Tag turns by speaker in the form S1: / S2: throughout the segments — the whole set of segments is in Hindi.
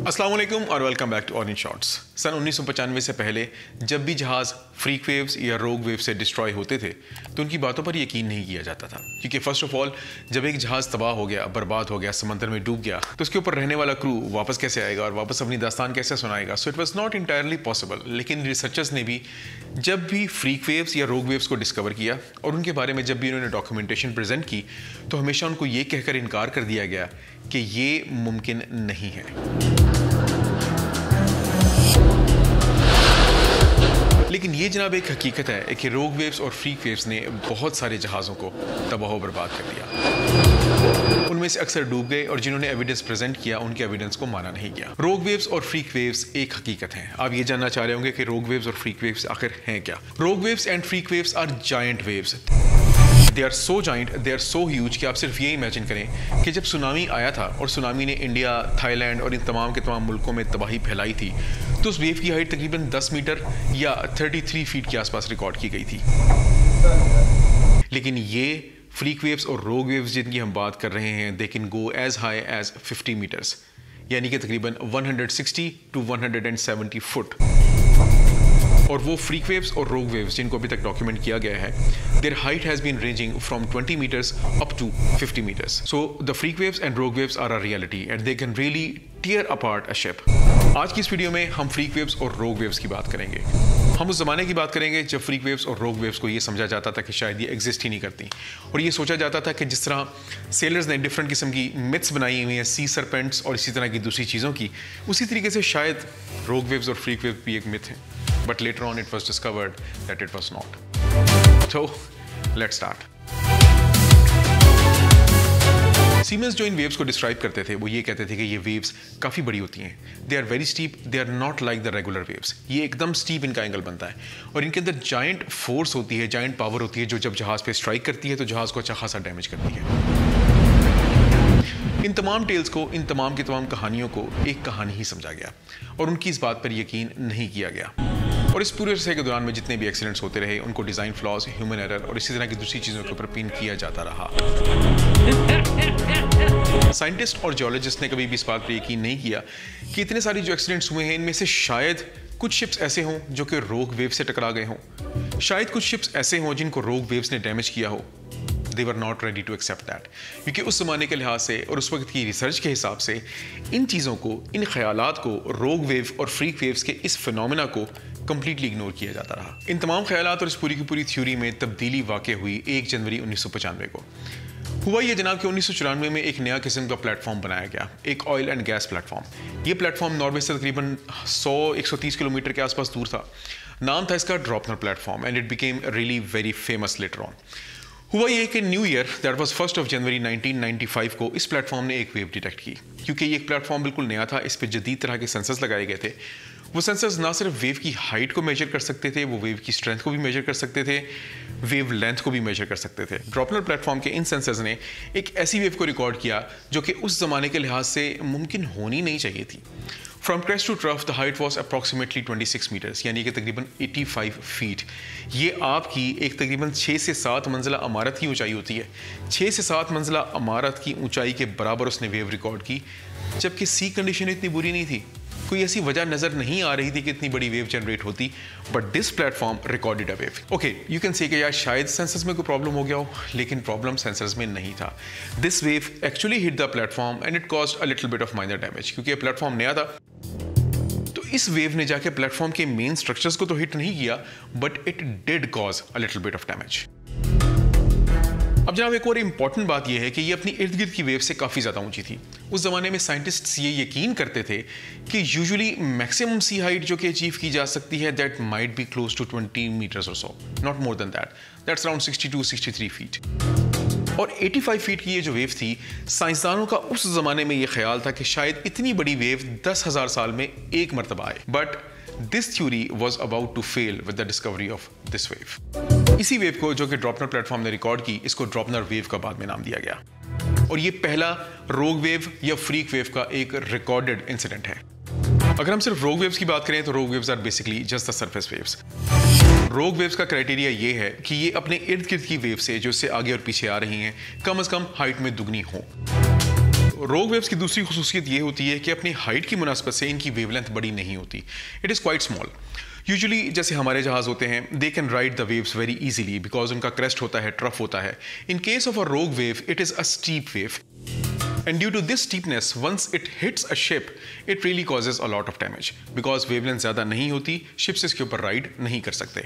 S1: अस्सलाम वालेकुम और welcome back to on in shorts. सन 1995 से पहले जब भी जहाज़ फ्रीक वेव्स या रोग वेव से डिस्ट्रॉय होते थे तो उनकी बातों पर यकीन नहीं किया जाता था, क्योंकि फर्स्ट ऑफ ऑल जब एक जहाज़ तबाह हो गया, बर्बाद हो गया, समंदर में डूब गया तो उसके ऊपर रहने वाला क्रू वापस कैसे आएगा और वापस अपनी दास्तान कैसे सुनाएगा। So it was not entirely possible. लेकिन रिसर्चर्स ने भी जब भी फ्रीक वेव्स या रोग वेव्स को डिस्कवर किया और उनके बारे में जब भी उन्होंने डॉक्यूमेंटेशन प्रेजेंट की तो हमेशा उनको ये कहकर इनकार कर दिया गया कि ये मुमकिन नहीं है। लेकिन ये जनाब एक हकीकत है कि रोग वेव्स और फ्रीक वेव्स ने बहुत सारे जहाज़ों को तबाह व बर्बाद कर दिया। उनमें से अक्सर डूब गए और जिन्होंने एविडेंस प्रेजेंट किया उनके एविडेंस को माना नहीं गया। रोग वेव्स और फ्रीक वेव्स एक हकीकत है। आप ये जानना चाह रहे होंगे कि रोग वेव्स और फ्रीक वेव्स आखिर हैं क्या। Rogue waves and freak waves are giant waves. They are so giant, they are so huge कि आप सिर्फ ये इमेजिन करें कि जब सुनामी आया था और सुनामी ने इंडिया, थाईलैंड और इन तमाम के तमाम मुल्कों में तबाही फैलाई थी तो उस वेव की हाइट तकरीबन 10 मीटर या 33 फीट के आसपास रिकॉर्ड की गई थी। लेकिन ये फ्रीक वेव्स और रोग वेव्स जिनकी हम बात कर रहे हैं they can go as high as 50 metres, यानी कि तकरीबन 160 टू 170 फुट। और वो फ्रीक वेव्स और रोग वेव्स जिनको अभी तक डॉक्यूमेंट किया गया है, their height has been ranging from 20 metres up to 50 metres. So the freak waves and rogue waves are a reality and they can really tear apart a ship. आज की इस वीडियो में हम फ्रीक वेव्स और रोग वेव्स की बात करेंगे। हम उस ज़माने की बात करेंगे जब फ्रीक वेव्स और रोग वेव्स को ये समझा जाता था कि शायद ये एग्जिस्ट ही नहीं करती, और ये सोचा जाता था कि जिस तरह सेलर्स ने डिफरेंट किस्म की मिथ्स बनाई हुई हैं, सी सर्पेंट्स और इसी तरह की दूसरी चीज़ों की, उसी तरीके से शायद रोग वेव्स और फ्रीक वेव्स भी एक मिथ है। But later on it was discovered that it was not. So let's start. Seamen जो इन वेव्स को डिस्क्राइब करते थे वो ये कहते थे कि ये वेव्स काफ़ी बड़ी होती हैं। They are very steep, they are not like the regular waves. ये एकदम स्टीप इनका एंगल बनता है और इनके अंदर जायंट फोर्स होती है, जायंट पावर होती है जो जब जहाज़ पे स्ट्राइक करती है तो जहाज़ को अच्छा खासा डैमेज करती है। इन तमाम टेल्स को, इन तमाम की तमाम कहानियों को एक कहानी ही समझा गया और उनकी इस बात पर यकीन नहीं किया गया। और इस पूरे अरसे के दौरान में जितने भी एक्सीडेंट्स होते रहे उनको डिज़ाइन फ्लॉज, ह्यूमन एरर और इसी तरह की दूसरी चीज़ों के ऊपर पिन किया जाता रहा। साइंटिस्ट और जियोलॉजिस्ट ने कभी भी इस बात पर यकीन नहीं किया कि इतने सारे जो एक्सीडेंट्स हुए हैं इनमें से शायद कुछ शिप्स ऐसे हों जो कि रोग वेव से टकरा गए हों, शायद कुछ शिप्स ऐसे हों जिनको रोग वेव्स ने डैमेज किया हो। They were not ready to accept that, क्योंकि उस ज़माने के लिहाज से और उस वक्त की रिसर्च के हिसाब से इन चीज़ों को, इन ख्यालात को, रोग वेव और फ्रीक वेव्स के इस फिनोमेना को कंप्लीटली इग्नोर किया जाता रहा। इन तमाम ख्यालात और इस पूरी की पूरी थ्योरी में तब्दीली वाक़ हुई 1 जनवरी 1995 को। हुआ ये जनाब कि 1994 में एक नया किस्म का प्लेटफॉर्म बनाया गया, एक ऑयल एंड गैस प्लेटफॉर्म। ये प्लेटफॉर्म नॉर्वे से तकरीबन 100-130 किलोमीटर के आसपास दूर था। नाम था इसका Draupner platform and it became really very famous later on. हुआ ये कि न्यू ईयर दैट वाज 1 जनवरी 1995 को इस प्लेटफॉर्म ने एक वेव डिटेक्ट की। क्योंकि ये एक प्लेटफॉर्म बिल्कुल नया था, इस पे जदीद तरह के सेंसर्स लगाए गए थे। वो सेंसर्स ना सिर्फ वेव की हाइट को मेजर कर सकते थे, वो वेव की स्ट्रेंथ को भी मेजर कर सकते थे, वेव लेंथ को भी मेजर कर सकते थे। ड्रॉपनर प्लेटफॉर्म के इन सेंसर्स ने एक ऐसी वेव को रिकॉर्ड किया जो कि उस ज़माने के लिहाज से मुमकिन होनी नहीं चाहिए थी। From crest to trough the height was approximately 26 metres, यानी कि तकरीबन 85 फीट। ये आपकी एक तकरीबन 6 से 7 मंजिला इमारत की ऊंचाई होती है। 6 से 7 मंजिला इमारत की ऊंचाई के बराबर उसने वेव रिकॉर्ड की, जबकि सी कंडीशन इतनी बुरी नहीं थी। कोई ऐसी वजह नजर नहीं आ रही थी कि इतनी बड़ी वेव जनरेट होती, but this platform recorded a wave. Okay, you can say कि यार शायद सेंसर्स में कोई प्रॉब्लम हो गया हो, लेकिन प्रॉब्लम सेंसर्स में नहीं था। This wave actually hit the platform and it caused a little bit of minor damage. क्योंकि ये प्लेटफॉर्म नया था तो इस वेव ने जाके प्लेटफॉर्म के मेन स्ट्रक्चर्स को तो हिट नहीं किया, but it did cause a little bit of damage. अब जनाब एक और इम्पॉर्टेंट बात यह है कि ये अपनी इर्द गिर्द की वेव से काफ़ी ज़्यादा ऊंची थी। उस ज़माने में साइंटिस्ट्स ये यकीन करते थे कि यूजुअली मैक्सिमम सी हाइट जो कि अचीव की जा सकती है that might be close to 20 metres और so, not more than that, that's around 62-63 feet. और 85 फीट की ये जो वेव थी, साइंसदानों का उस ज़माने में ये ख्याल था कि शायद इतनी बड़ी वेव 10,000 साल में एक मरतबा आए, but this theory was about to fail with the discovery of this wave. इसी वेव को जो कि ड्रॉपनर प्लेटफॉर्म ने रिकॉर्ड की, इसको ड्रॉपनर वेव का बाद में नाम दिया गया और ये पहला रोग वेव या फ्रीक वेव का एक रिकॉर्डेड इंसिडेंट है। अगर हम सिर्फ रोग वेव्स की बात करें तो rogue waves are basically just the surface waves. Rogue waves का क्राइटेरिया ये है कि ये अपने इर्द गिर्द की वेव से जो इससे आगे और पीछे आ रही हैं कम से कम हाइट में दुगनी हो। रोग वेव्स की दूसरी खुसूसियत ये होती है कि अपनी हाइट की मुनासबत से इनकी वेवलेंथ बड़ी नहीं होती। It is quite small. Usually जैसे हमारे जहाज़ होते हैं, they can ride the waves very easily because उनका क्रेस्ट होता है, ट्रफ होता है। इन case of a rogue wave it is a steep wave, and due to this steepness, once it hits a ship, it really causes a lot of damage because wavelength ज़्यादा नहीं होती, ships इसके ऊपर राइड नहीं कर सकते।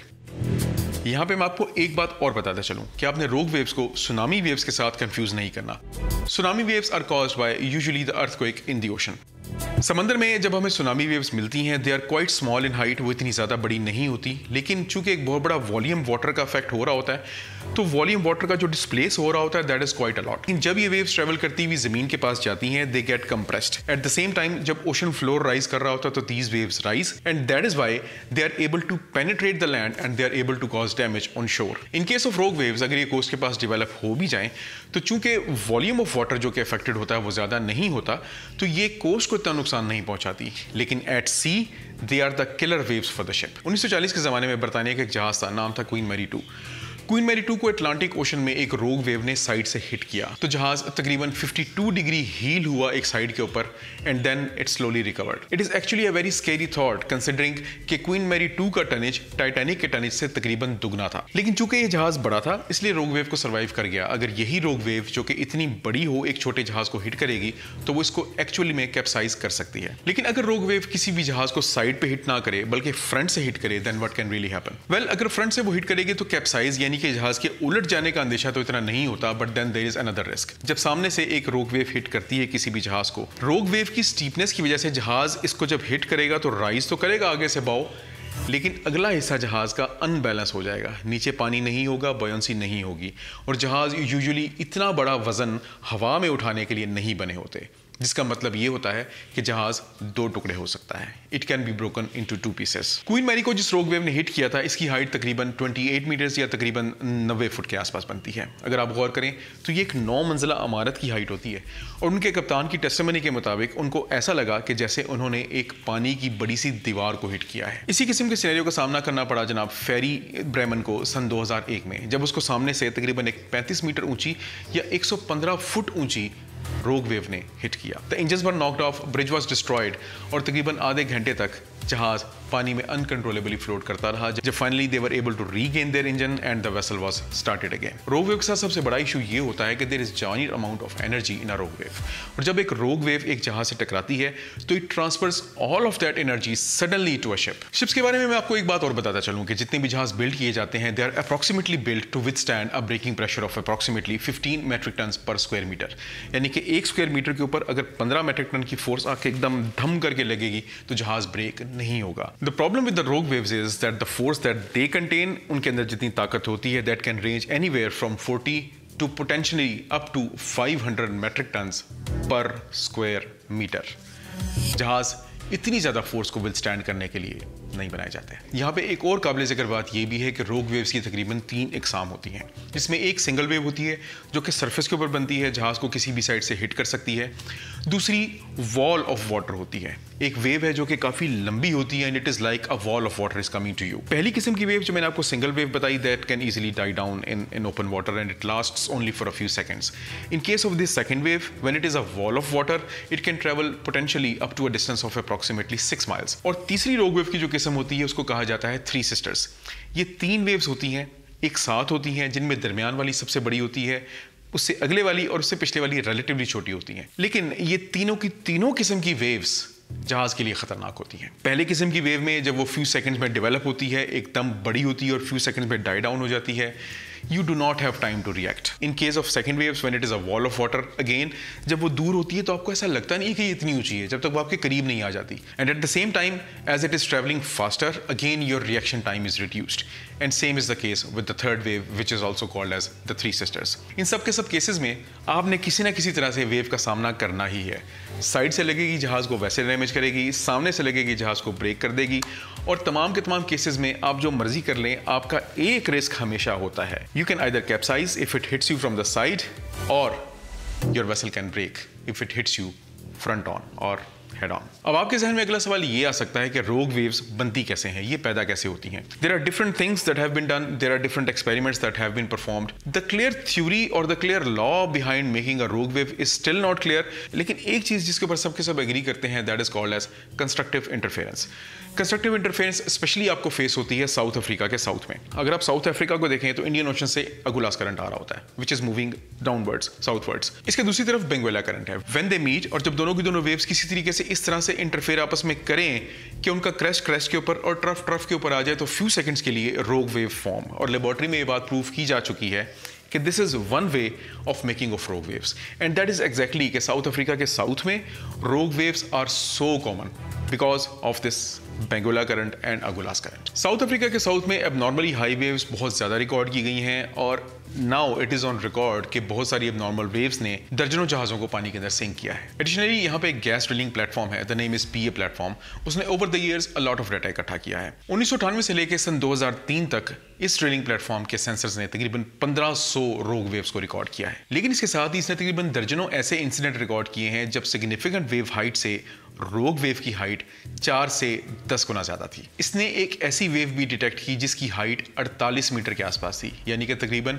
S1: यहाँ पे मैं आपको एक बात और बताता चलूँ कि आपने रोग वेव्स को सुनामी वेव्स के साथ कंफ्यूज नहीं करना। Tsunami waves are caused by usually the earthquake in the ocean. समंदर में जब हमें सुनामी वेव्स मिलती हैं, they are quite small in height, वो इतनी ज़्यादा बड़ी नहीं होती, लेकिन चूंकि एक बहुत बड़ा वॉल्यूम वाटर का इफेक्ट हो रहा होता है, तो वॉल्यूम वाटर का जो डिस्प्लेस हो रहा होता है that is quite a lot. लेकिन जब ये वेव्स ट्रेवल करती हुई ज़मीन के पास जाती हैं, they get compressed. At the same time जब ओशन फ्लोर राइज कर रहा होता है तो these waves rise and that is why they are able to penetrate the land and they are able to cause damage on shore. In case of rogue waves अगर ये कोस्ट के पास डेवलप हो भी जाएं, तो चूंकि वॉल्यूम ऑफ वाटर जो कि अफेक्टेड होता है वो ज़्यादा नहीं होता, तो ये कोस्ट को इतना नुकसान नहीं पहुंचाती। लेकिन at sea they are the killer waves for the ship. 1940 के ज़माने में बरतानिया का एक जहाज़ था, नाम था क्वीन मैरी 2। क्वीन मैरी 2 को अटलांटिक ओशन में एक रोग वेव ने साइड से हिट किया, तो जहाज तकरीबन 52 डिग्री हील हुआ एक साइड के ऊपर and then it slowly recovered. It is actually a very scary thought considering कि क्वीन मैरी 2 का टनेज टाइटैनिक के टनेज से तकरीबन दुगना था। लेकिन चूंकि ये जहाज बड़ा था इसलिए रोग वेव को सर्वाइव कर गया। अगर यही रोग वेव जो कि इतनी बड़ी हो एक छोटे जहाज को हिट करेगी तो वो इसको एक्चुअली में कैप्साइज कर सकती है। लेकिन अगर रोग वेव किसी भी जहाज को साइड पे हिट ना करे बल्कि फ्रंट से हिट करे, then what can really happen? Well, अगर फ्रंट से वो हिट करेगी तो कैप्साइज यानी कि जहाज के उलट जाने का अंदेशा तो इतना नहीं होता, but then there is another risk. जब सामने से एक रोग वेव हिट करती है किसी भी जहाज को, रोग वेव की स्टीपनेस की वजह से जहाज इसको जब हिट करेगा तो राइज तो करेगा आगे से बाव, लेकिन अगला हिस्सा जहाज का अनबैलेंस हो जाएगा, नीचे पानी नहीं होगा, बॉयंसी नहीं होगी, और जहाज यूजुअली इतना बड़ा वजन हवा में उठाने के लिए नहीं बने होते, जिसका मतलब ये होता है कि जहाज दो टुकड़े हो सकता है। It can be broken into 2 pieces. Queen Mary को जिस रोग वेव ने हिट किया था इसकी हाइट तकरीबन 28 मीटर्स या तकरीबन 90 फुट के आसपास बनती है। अगर आप गौर करें तो ये एक 9 मंजिला इमारत की हाइट होती है, और उनके कप्तान की टेस्टिमनी के मुताबिक उनको ऐसा लगा कि जैसे उन्होंने एक पानी की बड़ी सी दीवार को हिट किया है। इसी किस्म के सिनेरियो का सामना करना पड़ा जनाब फेरी ब्रेमन को सन 2001 में, जब उसको सामने से तकरीबन एक 35 मीटर ऊंची या 115 फुट ऊंची रोग वेव ने हिट किया। The engines were knocked off, bridge was destroyed, और तकरीबन आधे घंटे तक जहाज पानी में अनकंट्रोलेबली फ्लोट करता रहा, जब finally they were able to regain their engine and the vessel was started again. Rogue wave के साथ सबसे बड़ा इशू ये होता है कि there is giant amount of energy in a rogue wave, और जब एक रोग वेव एक जहाज से टकराती है तो it transfers all of that energy suddenly to a ship. Ships के बारे में मैं आपको एक बात और बताता चलूं कि जितने भी जहाज बिल्ड किए जाते हैं they are approximately build to withstand a breaking pressure of approximately 15 metric ton per square metre, यानी कि 1 स्क्वायर मीटर के ऊपर अगर 15 मेट्रिक टन की फोर्स आके एकदम धम करके लगेगी तो जहाज ब्रेक नहीं होगा। The problem with the rogue waves is that the force that they contain, उनके अंदर जितनी ताकत होती है, that can range anywhere from 40 to potentially up to 500 metric tons per square meter. जहाज इतनी ज़्यादा फोर्स को विथस्टैंड करने के लिए नहीं बनाए जाते हैं। यहाँ पे एक और काबिल ज़िक्र बात ये भी है कि रोग वेव्स की तकरीबन 3 इकसाम होती हैं, जिसमें एक सिंगल वेव होती है जो कि सरफेस के ऊपर बनती है, जहाज़ को किसी भी साइड से हिट कर सकती है। दूसरी वॉल ऑफ वाटर होती है, एक वेव है जो कि काफ़ी लंबी होती है and it is like a wall of water is coming to you. पहली किस्म की वेव जो मैंने आपको सिंगल वेव बताई, that can easily die down in open water and it lasts only for a few seconds. In case of this second wave, when it is a wall of water, it can travel potentially up to a distance of approximately 6 miles. और तीसरी रोग वेव की जो किस्म होती है उसको कहा जाता है 3 सिस्टर्स। ये 3 वेव्स होती हैं, एक साथ होती हैं, जिनमें दरमियान वाली सबसे बड़ी होती है, उससे अगले वाली और उससे पिछले वाली रिलेटिवली छोटी होती हैं। लेकिन ये तीनों की तीनों किस्म की वेव्स जहाज के लिए खतरनाक होती हैं। पहले किस्म की वेव में जब वो फ्यू सेकंड्स में डेवलप होती है, एकदम बड़ी होती है और फ्यू सेकंड्स में डाई डाउन हो जाती है, you do not have time to react. In case of second waves, when it is a wall of water, again, जब वो दूर होती है तो आपको ऐसा लगता नहीं कि ये इतनी ऊंची है जब तक वो आपके करीब नहीं आ जाती. And at the same time, as it is traveling faster, again your reaction time is reduced. And same is the case with the third wave, which is also called as the three sisters. इन सब के सब केसेस में आपने किसी ना किसी तरह से वेव का सामना करना ही है. साइड से लगेगी जहाज को वैसे डैमेज करेगी, सामने से लगेगी जहाज को ब्रेक कर देगी, और तमाम के तमाम केसेस में आप जो मर्जी कर लें, आपका एक रिस्क हमेशा होता है. You can either capsize if it hits you from the side, or your vessel can break if it hits you front on or head on. अब आपके जहन में अगला सवाल ये आ सकता है कि रोग वेव्स बनती कैसे हैं, ये पैदा कैसे होती हैं। There are different things that have been done, there are different experiments that have been performed. The clear theory और the clear law behind making a rogue wave is still not clear, लेकिन एक चीज जिसके ऊपर सबके सब एग्री करते हैं, that is called as constructive interference. Constructive interference specially आपको फेस होती है साउथ अफ्रीका के साउथ में। अगर आप साउथ अफ्रीका को देखें तो इंडियन ओशन से अगुलास करंट आ रहा होता है, which is moving downwards southwards. इसके दूसरी तरफ बेंगुएला करंट है। व्हेन दे मीट, और जब दोनों की दोनों वेव्स किसी तरीके से इस तरह से इंटरफेयर आपस में करें कि उनका क्रेस्ट के ऊपर और ट्रफ के ऊपर आ जाए, तो फ्यू सेकंड्स के लिए रोग वेव फॉर्म। और लेबोरेटरी में ये बात प्रूव की जा चुकी है कि this is one way of making of rogue waves, and that is exactly कि साउथ अफ्रीका के साउथ में rogue waves are so common because of this Benguela current and Agulhas current. South Africa के साउथ में एबनॉर्मली हाई वेव्स बहुत ज्यादा रिकॉर्ड की गई हैं, और now it is on record कि बहुत सारी एबनॉर्मल वेव्स ने दर्जनों जहाजों को पानी के अंदर सिंक किया है। एडिशनली यहाँ पे एक गैस ड्रिलिंग प्लेटफॉर्म है, the name is PA platform. उसने over the years a lot of data इकट्ठा किया है। 1998 से लेकर सन 2003 तक इस ड्रिलिंग प्लेटफॉर्म के सेंसर्स ने तकरीबन 1500 रोग वेव्स को रिकॉर्ड किया है। लेकिन इसके साथ ही इसने तकरीबन दर्जनों ऐसे इंसिडेंट रिकॉर्ड किए हैं जब सिग्निफिकेंट वेव हाइट से रोग वेव की हाइट 4 से 10 गुना ज्यादा थी। इसने एक ऐसी वेव भी डिटेक्ट की जिसकी हाइट 48 मीटर के आसपास थी, यानी कि तकरीबन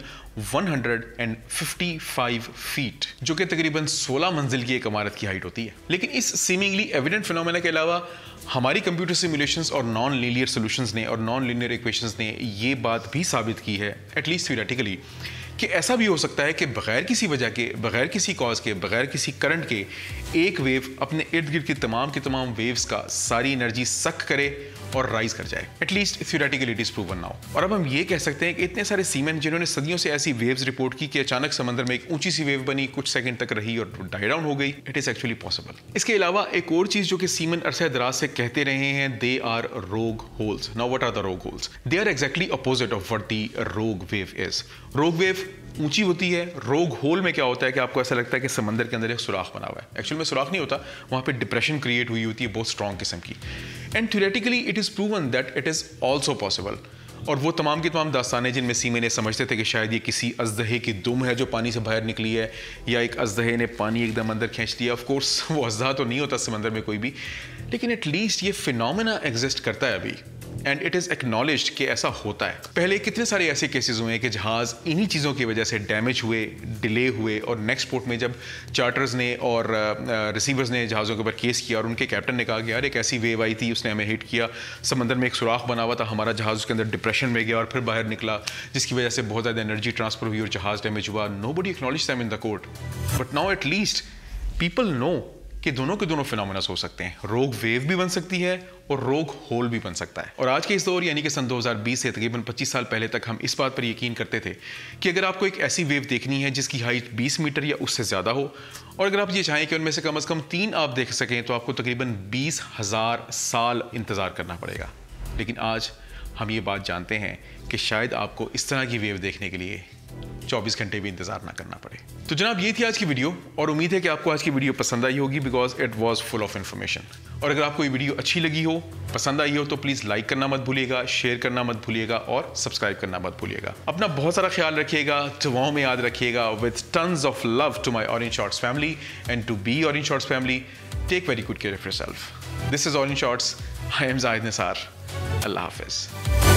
S1: 155 फीट, जो कि तकरीबन 16 मंजिल की एक इमारत की हाइट होती है। लेकिन इस सीमिंगली एविडेंट फिनोमेना के अलावा हमारी कंप्यूटर सिमुलेशंस और नॉन लीनियर सॉल्यूशंस ने और नॉन लीनियर इक्वेशंस ने ये बात भी साबित की है, एटलीस्ट थ्योरेटिकली, कि ऐसा भी हो सकता है कि बगैर किसी वजह के, बगैर किसी कॉज के, बगैर किसी करंट के एक वेव अपने इर्द गिर्द की तमाम वेव्स का सारी एनर्जी सक करे और राइज कर जाए। At least theoretically it is proven now. और अब हम ये कह सकते हैं कि इतने सारे सीमैन जिन्होंने सदियों से ऐसी वेव्स रिपोर्ट की कि अचानक समंदर में एक ऊंची सी वेव बनी, कुछ सेकंड तक रही और डाई डाउन हो गई, इट इज एक्चुअली पॉसिबल। इसके अलावा एक और चीज जो कि सीमैन अरसे दराज से कहते रहे हैं, they are rogue holes. Now what are the rogue holes? They are exactly opposite of what the rogue wave is. Rogue wave ऊंची होती है, रोग होल में क्या होता है कि आपको ऐसा लगता है कि समंदर के अंदर एक सुराख बना हुआ है। एक्चुअल में सुराख नहीं होता, वहां पे डिप्रेशन क्रिएट हुई होती है बहुत स्ट्रॉन्ग किस्म की। And theoretically it is proven that it is also possible. और वो तमाम की तमाम दास्तानें जिनमें सीमे समझते थे कि शायद ये किसी अजदहे की दुम है जो पानी से बाहर निकली है, या एक अजदहे ने पानी एकदम अंदर खींच लिया। ऑफ कोर्स वो अजदहा तो नहीं होता समंदर में कोई भी, लेकिन एटलीस्ट ये फिनोमेना एग्जिस्ट करता है अभी, एंड इट इज एक्नॉलेज्ड कि ऐसा होता है। पहले कितने सारे ऐसे केसेस हुए हैं कि जहाज इन्हीं चीज़ों की वजह से डैमेज हुए, डिले हुए, और नेक्स्ट पोर्ट में जब चार्टर्स ने और रिसीवर्स ने जहाज़ों के ऊपर केस किया और उनके कैप्टन ने कहा कि यार एक ऐसी वेव आई थी, उसने हमें हिट किया, समंदर में एक सुराख बना हुआ था, हमारा जहाज़ उसके अंदर डिप्रेशन में गया और फिर बाहर निकला, जिसकी वजह से बहुत ज़्यादा एनर्जी ट्रांसफर हुई और जहाज़ डैमेज हुआ। Nobody acknowledged them in the court, but now at least people know कि दोनों के दोनों फिनोमेनास हो सकते हैं। रोग वेव भी बन सकती है और रोग होल भी बन सकता है। और आज के इस दौर यानी कि सन 2020 से तकरीबन 25 साल पहले तक हम इस बात पर यकीन करते थे कि अगर आपको एक ऐसी वेव देखनी है जिसकी हाइट 20 मीटर या उससे ज़्यादा हो, और अगर आप ये चाहें कि उनमें से कम 3 आप देख सकें, तो आपको तकरीबन 20,000 साल इंतज़ार करना पड़ेगा। लेकिन आज हम ये बात जानते हैं कि शायद आपको इस तरह की वेव देखने के लिए 24 घंटे भी इंतजार ना करना पड़े। तो जनाब ये थी आज की वीडियो, और उम्मीद है कि आपको आज की वीडियो पसंद आई होगी, because it was full of information. और अगर आपको ये वीडियो अच्छी लगी हो, पसंद आई हो, तो प्लीज़ लाइक करना मत भूलिएगा, शेयर करना मत भूलिएगा और सब्सक्राइब करना मत भूलिएगा। अपना बहुत सारा ख्याल रखिएगा, दुआओं में याद रखिएगा। With tons of love to my Orange Shorts family and to the Orange Shorts family, take very good care of yourself. This is Orange Shorts, I am Zahid Nisar. अल्लाह हाफिज़।